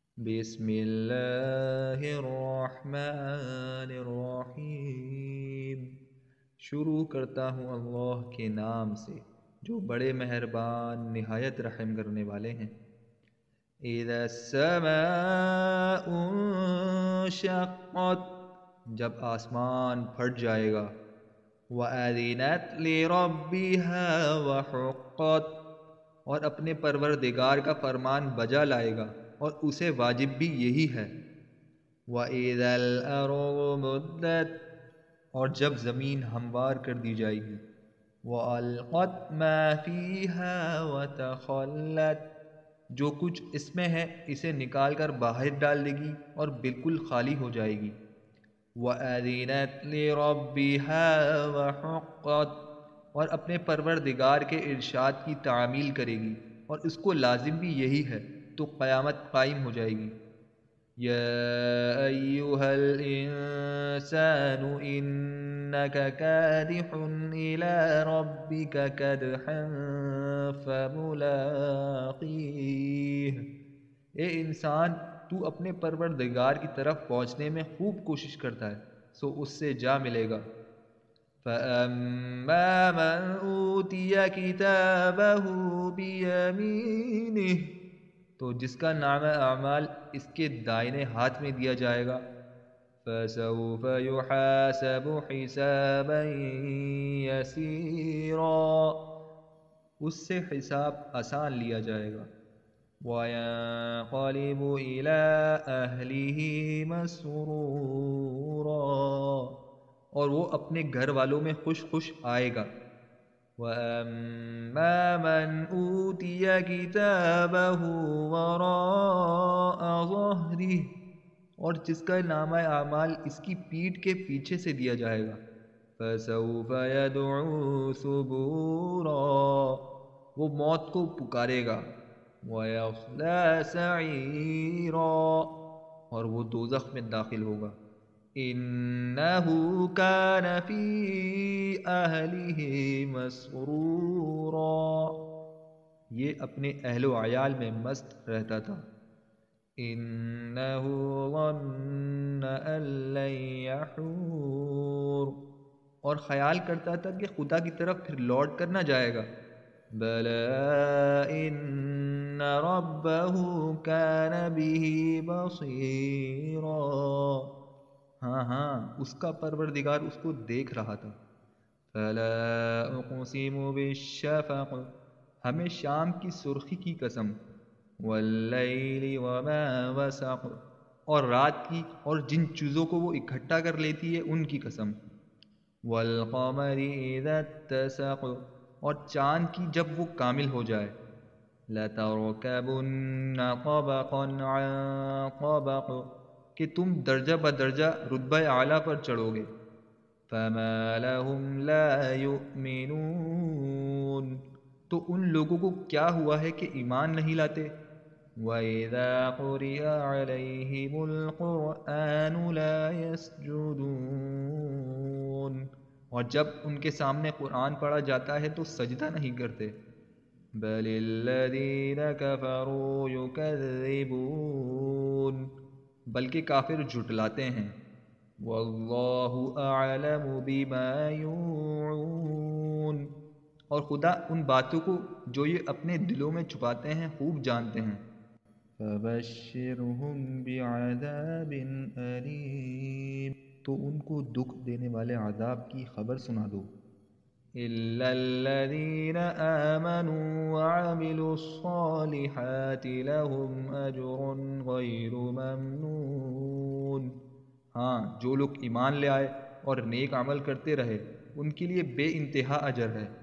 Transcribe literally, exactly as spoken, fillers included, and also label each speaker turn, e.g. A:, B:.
A: بسم اللہ الرحمن الرحیم۔ شروع کرتا ہوں اللہ کے نام سے جو بڑے مہربان نہایت رحم کرنے والے ہیں۔ اذا السماء انشقت، جب آسمان پھٹ جائے گا۔ وَأَذِنَتْ لِرَبِّهَا وَحُقَّتْ، اور اپنے پروردگار کا فرمان بجا لائے گا اور اسے واجب بھی یہی ہے۔ وَإِذَا الْأَرْضُ مُدَّتْ، اور جب زمین ہموار کر دی جائے گی۔ وَأَلْقَتْ مَا فِيهَا وَتَخَلَّتْ، جو کچھ اس میں ہے اسے نکال کر باہر ڈال دے گی اور بالکل خالی ہو جائے گی۔ وَأَذِنَتْ لِرَبِّهَا وَحُقَّتْ، اور اپنے پروردگار کے ارشاد کی تعمیل کرے گی اور اس کو لازم بھی یہی ہے، تو قیامت قائم ہو جائے گی۔ یا ایہا الانسان انک کادح الی ربک کدحا فملاقیہ، اے انسان تو اپنے پروردگار کی طرف پہنچنے میں خوب کوشش کرتا ہے، سو اس سے جا ملے گا۔ فَأَمَّا مَنْ أُوتِيَ كِتَابَهُ بِيَمِينِهِ، تو جس کا نام اعمال اس کے دائنے ہاتھ میں دیا جائے گا۔ فَسَوْفَ يُحَاسَبُ حِسَابًا يَسِيرًا، اس سے حساب آسان لیا جائے گا۔ وَيَنقَلِبُ إِلَىٰ أَهْلِهِ مَسْرُورًا، اور وہ اپنے گھر والوں میں خوش خوش آئے گا۔ وَأَمَّا مَنْ أُوتِيَ كِتَابَهُ وَرَاءَ ظَهْرِهِ، اور جس کا نامہ اعمال اس کی پیٹھ کے پیچھے سے دیا جائے گا۔ فَسَوْفَ يَدْعُو ثُبُورًا، وہ موت کو پکارے گا۔ وَيَصْلَىٰ سَعِيرًا، اور وہ دوزخ میں داخل ہوگا۔ إِنَّهُ كَانَ فِي أَهْلِهِ مَسْرُورًا، یہ اپنے اہل و عیال میں مست رہتا تھا۔ إِنَّهُ ظَنَّ أَن لَّن يَحُورَ، اور خیال کرتا تھا کہ خدا کی طرف پھر لوٹ کر نہ جائے گا۔ بَلَىٰ إِنَّ رَبَّهُ كَانَ بِهِ بَصِيرًا، ہاں ہاں اس کا پروردگار اس کو دیکھ رہا تھا۔ فَلَا أُقْسِمُ بِالشَّفَقِ، ہمیں شام کی سرخی کی قسم۔ وَاللَّيْلِ وَمَا وَسَقَ، اور رات کی اور جن چیزوں کو وہ اکٹھا کر لیتی ہے ان کی قسم۔ وَالْقَمَرِ إِذَا اتَّسَقَ، اور چاند کی جب وہ کامل ہو جائے۔ لَتَرْكَبُنَّ طَبَقًا عَن طَبَقٍ، کہ تم درجہ بدرجہ رتبہ اعلیٰ پر چڑھو گے۔ فَمَا لَهُمْ لَا يُؤْمِنُونَ، تو ان لوگوں کو کیا ہوا ہے کہ ایمان نہیں لاتے۔ وَإِذَا قُرِئَ عَلَيْهِمُ الْقُرْآنُ لَا يَسْجُدُونَ، اور جب ان کے سامنے قرآن پڑھا جاتا ہے تو سجدہ نہیں کرتے۔ بَلِ الَّذِينَ كَفَرُوا يُكَذِّبُونَ، بلکہ کافر جھٹلاتے ہیں۔ وَاللَّهُ أَعْلَمُ بِمَا يُوعُونَ، اور خدا ان باتوں کو جو یہ اپنے دلوں میں چھپاتے ہیں خوب جانتے ہیں۔ فَبَشِّرْهُم بِعَذَابٍ أَلِيمٍ، تو ان کو دکھ دینے والے عذاب کی خبر سنا دو۔ إِلَّا الَّذِينَ آمَنُوا وَعَمِلُوا الصَّالِحَاتِ لَهُمْ أَجْرٌ غَيْرُ مَمْنُونٍ، ہاں جو لوگ ایمان لے آئے اور نیک عمل کرتے رہے ان کے لیے بے انتہا اجر ہے۔